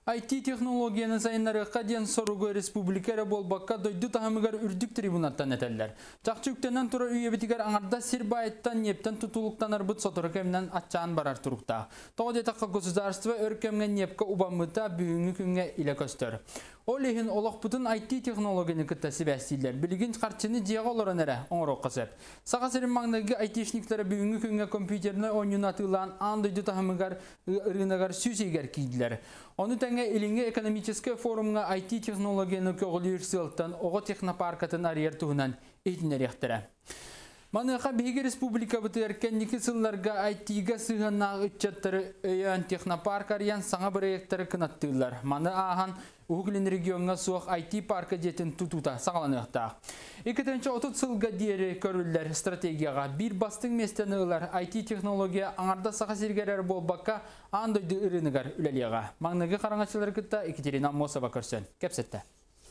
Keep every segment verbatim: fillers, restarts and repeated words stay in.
ай ти технологияны сайынлары қаден соруғы республикары болбаққа дойды тағымығар үрдік трибунаттан әтәлілер. Тақчы үктенен тұра үйебетігер аңарда сирбайыттан нептен тұтулықтан арбыт сотыры кемінен атчаан барар тұрықта. Тоғыде таққа государство өркемген непқа убамыта бүйіңі күнге иле көстер. Ол ехін олық бұтын ай ти технологияны күттәсі бәстейлер. Білігін қарчыны жеға оларын әрі оңыр оқысып. Саға сәрін маңнағы ай ти-шниктері бүйінгі күнге компьютеріне ойын атылан андойды тағымығар ұрынағар сүз егер кейділер. Оны тәңе елінге экономический форумға ай ти технологияны көғілі үрсілттен оғы технопаркатын арияр тұғынан етінер ектірі. Маныға бейгі республика бұты әркендікі сылларға ай ти-ға сығаннағы үтчаттары өйен технопарк ариян саңа проекттары кынаттылар. Маны аған Углин регионға суық ай ти парка жетін тұтута сағаланықтақ. Екетінші отыз сылға дейірі көрілдер стратегияға бір бастың местені ұлар ай ти технология аңарда саға сергерер болбаққа андойды үрінігар үлелеға. Маңнығы қараңашылар күтті Екатерина Мосова көрсен. Кепсетті.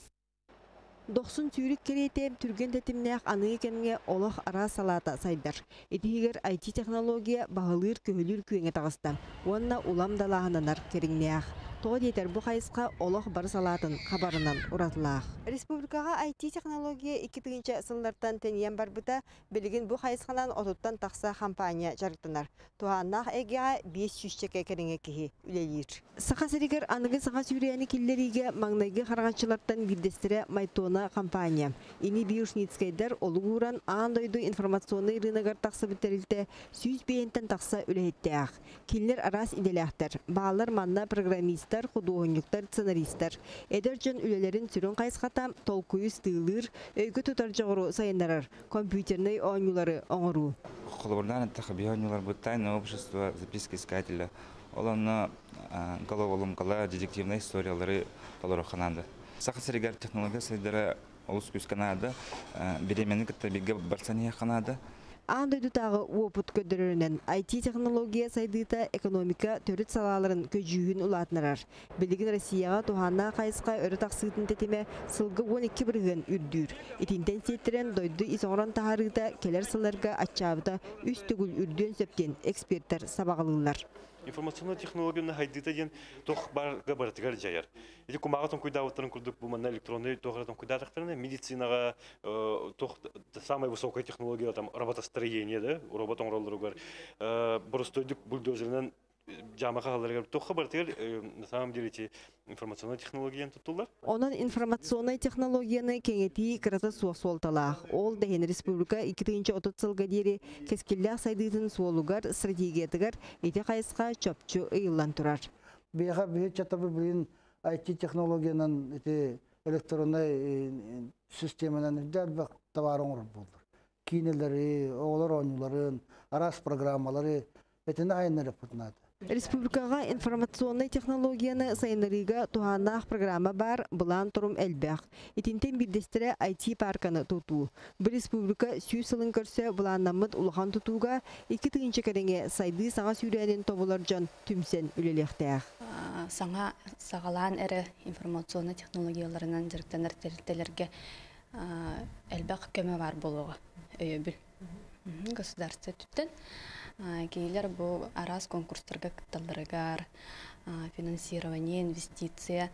Доқсын түйрік керейтем түрген тәтімнәқ аны екенге олық ара салата сайдар. Едігер ай ти технология бағылыр көхілір күйеңе тағысты. Онна уламдалағынанар керіңнәқ. Тоғы дейтер бұл қайысқа олық бар салатын қабарынан ұратылақ. Республикаға ай ти технология икки сыллардан тәниян бар бұта білігін бұл қайысқанан отыттан тақса компания жарықтынар. Туғаннақ әгеға бес жүз чеке керіңе кеге үлелер. Сақа сәрігер анығы сақа сүйрияны келлеріге маңнайғы қарғаншылардан бірдестірі Майтона компания. Ини биошницкайдар олығыран андойду информационный рыногар тақсы біттерілді сүйіз бейінтен тақса үлеттіғақ. Келлер арас иделяқтар. Бағалар манна программисттар, худуғынюктар, сценаристар. Эдер жөн үлелерін сүрін қайсқатам толкуыз тыылыр, өйгі тұтар жоғыру сайындарар, компьютерный оңылары оңыру. Қолыбырдан әттіқі бейоңылар бұттайны общество записки искателя. Оланы головолом қала детективный историялары толыру қананды. Сақы сәрігер технология сайдары олыс көз қанады, беременің күтті беге барсания қанады. Андойду тағы опыт көдірінен ай ти технология сайдыта экономика төрет салаларын көжүйін ұлатынарар. Білігін Россияға туғанна қайысқа өрі тақсығытын тетеме сылғы он екі бірген үрдір. Етінден сеттерен дойды исоңран тағарыда келер сыларға атчабыда үст түгіл үрден сөптен эксперттер сабағылылар. Информационный технологияны хайдыта ден тох барга бартыгар жаяр. Или кумагатон куйдавыттарын курдук бу манна электронный тохратон куйдатыктарына медицинаға тох самая высокая технология там роботостроение, да, роботон роллеругар простойдук бульдозернен жамаға халарга тохха бартыгар на самом деле эти информационный технологияны туттулар. Онан информационный технологияны кеңети кырата суосолталах. Ол дәһен республика икки отыз сылга дери кескиллях сайдытын суолугар стратегиятыгар эти кайыска чөпчү ыйыллан турар. Бега бе чатабы бин ай ти технологиянын эти электронный системанан дәрбак товарың болду. Кинелери, оглар оңуларын, арас программалары этене айнырып путнады. Республикаға информационный технологияны сайынырыға туғаннақ программа бар бұлан тұрым әлбәқ. Етінтен бірдестірі ай ти парканы тұту. Бір республика сүй сылын көрсе бұланнамыд ұлған тұтуға екі түйінші кәріңе сайды саңа сүйрәнен тобылар жан түмсен үлелектәқ. Саңа сағалан әрі информационный технологияларынан жүріктен әртелерге әлбәқ көмі бар болуға өйебіл. Государство түттен. Кейлер бұл арас конкурстарға кытталарыгар, финансирование, инвестиция,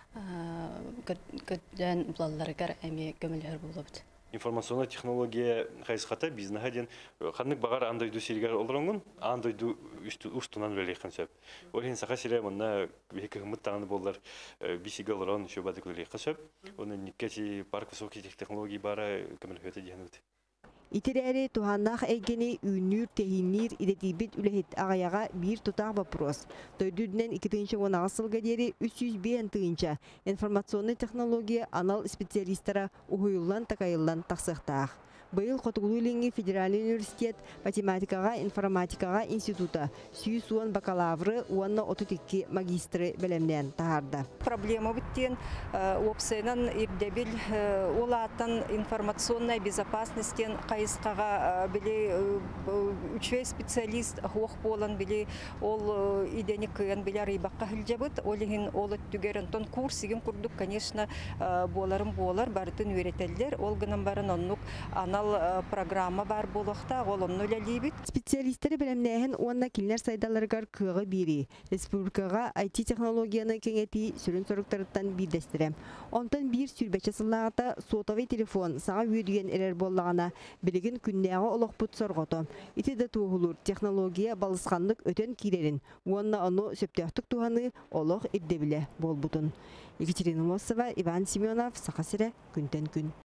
көдден бұлаларыгар әме көмілер болуыд. Информационная технология хайсқата бизнеха ден қанық бағар андойду сиргар олырыңын, андойду ұстынан өлейкен сөп. Олен сақа сирия мұнна екі ғымыт тағаны болдар бисиге олырын шо бады көлейкен сөп. Оның никкети парк высокий технологии бара көміл хөті дегені өті. Итерәре туһаннах әйгені үйнүр тәһиннир идетибит үләһит ағаяға бір тұтақ вопрос. Тойдуднен икки он сылға дері үч жүз бен тыынча информационный технология анал специалисттара уһуйуллан такайыллан тақсықтақ. Быйыл Хотугулуленги федеральный университет математикаға, информатикаға института сүй суан бакалавры, уанна отыз екі магистры белемнен тағарды. Проблема біттен опсайнан ирдебіл олатын информационная безопасностен қайысқаға біле үчвей специалист хоқ болан біле ол идені кыян біле рейбаққа хілжабыт, олығын олы түгерін тон курс еген күрдік, конечно, боларын болар, барытын өретелдер, ол гынан барын оннук ана функционал э, программа бар болуқта, олонну ләлейбит. Специалисттері білімнәйін онна келер сайдаларғар кығы бири. Республикаға ай ти технологияны кеңети сүрін сұрықтарыттан бейдестірем. Онтан бір сүрбәчі сыллағыта сотовый телефон саға үйдіген әрер боллағына білігін күннәға олық бұт сорғото. Ити да туғылыр технология балысқанлық өтен кирерін. Онна оны сөптіқтік туғаны олық ирдебілі бол бұтын. Екатерина Лосова, Иван Семенов, Сақасыры, күнтен күн.